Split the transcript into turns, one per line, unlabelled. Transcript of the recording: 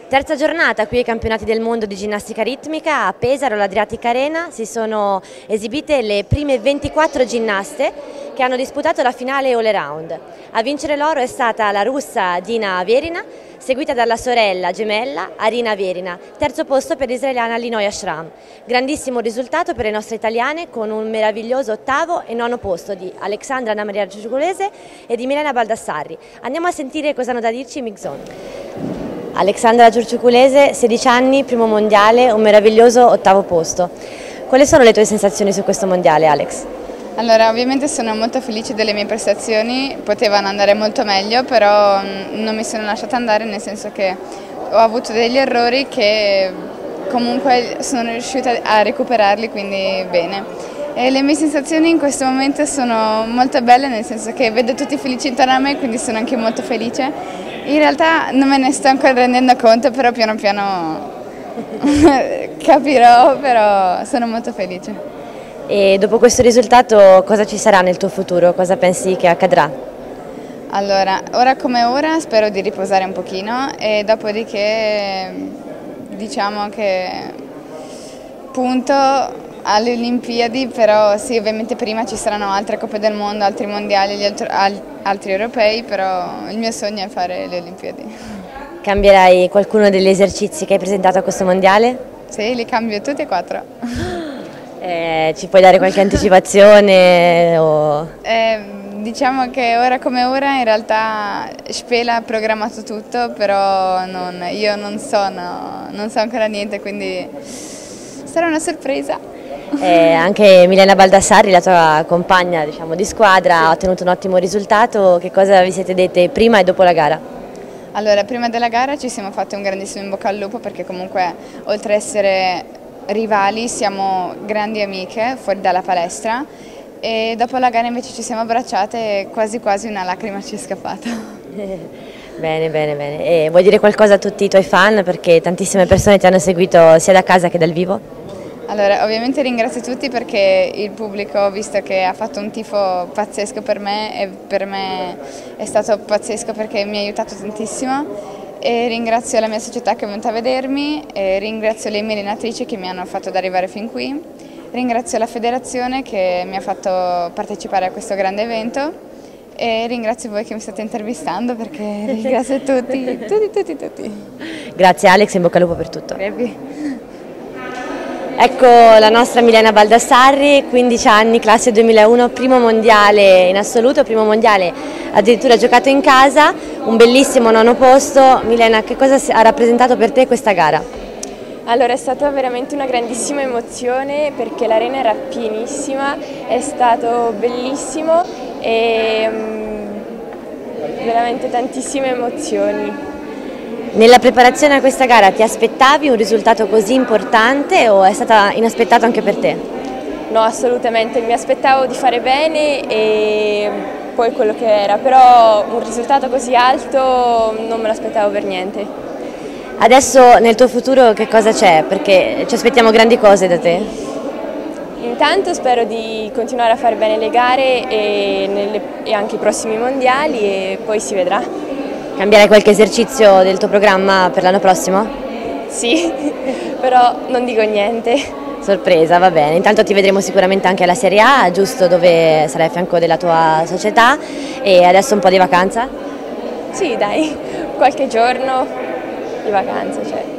Terza giornata qui ai campionati del mondo di ginnastica ritmica a Pesaro, all'Adriatic Arena. Si sono esibite le prime 24 ginnaste che hanno disputato la finale all around. A vincere l'oro è stata la russa Dina Averina, seguita dalla sorella gemella Arina Averina, terzo posto per l'israeliana Linoya Shram. Grandissimo risultato per le nostre italiane con un meraviglioso ottavo e nono posto di Alexandra Anna Maria Giugiulese e di Milena Baldassarri. Andiamo a sentire cosa hanno da dirci i Mixon. Alexandra Giurciuculese, 16 anni, primo mondiale, un meraviglioso ottavo posto. Quali sono le tue sensazioni su questo mondiale, Alex?
Allora, ovviamente sono molto felice delle mie prestazioni, potevano andare molto meglio, però non mi sono lasciata andare, nel senso che ho avuto degli errori che comunque sono riuscita a recuperarli, quindi bene. E le mie sensazioni in questo momento sono molto belle, nel senso che vedo tutti felici intorno a me, quindi sono anche molto felice. In realtà non me ne sto ancora rendendo conto, però piano piano capirò, però sono molto felice.
E dopo questo risultato cosa ci sarà nel tuo futuro? Cosa pensi che accadrà?
Allora, ora come ora spero di riposare un pochino e diciamo che punto alle Olimpiadi, però sì, ovviamente prima ci saranno altre Coppe del Mondo, altri mondiali, altri europei, però il mio sogno è fare le Olimpiadi.
Cambierai qualcuno degli esercizi che hai presentato a questo mondiale?
Sì, li cambio tutti e quattro.
Ci puoi dare qualche anticipazione?
Diciamo che ora come ora in realtà Spela ha programmato tutto, però io non so ancora niente, quindi sarà una sorpresa.
Anche Milena Baldassarri, la tua compagna, diciamo, di squadra, ha ottenuto un ottimo risultato. Che cosa vi siete dette prima e dopo la gara?
Allora, prima della gara ci siamo fatti un grandissimo in bocca al lupo, perché comunque oltre ad essere rivali siamo grandi amiche fuori dalla palestra, e dopo la gara invece ci siamo abbracciate e quasi quasi una lacrima ci è scappata.
Bene, bene, bene. E vuoi dire qualcosa a tutti i tuoi fan, perché tantissime persone ti hanno seguito sia da casa che dal vivo?
Allora, ovviamente ringrazio tutti, perché il pubblico, ho visto che ha fatto un tifo pazzesco per me, e per me è stato pazzesco perché mi ha aiutato tantissimo. E ringrazio la mia società che è venuta a vedermi, e ringrazio le mie allenatrici che mi hanno fatto ad arrivare fin qui, ringrazio la federazione che mi ha fatto partecipare a questo grande evento, e ringrazio voi che mi state intervistando, perché ringrazio tutti.
Grazie Alex, in bocca al lupo per tutto.
Crepi.
Ecco la nostra Milena Baldassarri, 15 anni, classe 2001, primo mondiale in assoluto, primo mondiale addirittura giocato in casa, un bellissimo nono posto. Milena, che cosa ha rappresentato per te questa gara?
Allora, è stata veramente una grandissima emozione, perché l'arena era pienissima, è stato bellissimo e veramente tantissime emozioni.
Nella preparazione a questa gara ti aspettavi un risultato così importante o è stata inaspettato anche per te?
No, assolutamente, mi aspettavo di fare bene e poi quello che era, però un risultato così alto non me l'aspettavo per niente.
Adesso nel tuo futuro che cosa c'è? Perché ci aspettiamo grandi cose da te.
Intanto spero di continuare a fare bene le gare e anche i prossimi mondiali, e poi si vedrà.
Cambierai qualche esercizio del tuo programma per l'anno prossimo?
Sì, però non dico niente.
Sorpresa, va bene. Intanto ti vedremo sicuramente anche alla Serie A, giusto, dove sarai a fianco della tua società. E adesso un po' di vacanza?
Sì, dai, qualche giorno di vacanza, cioè.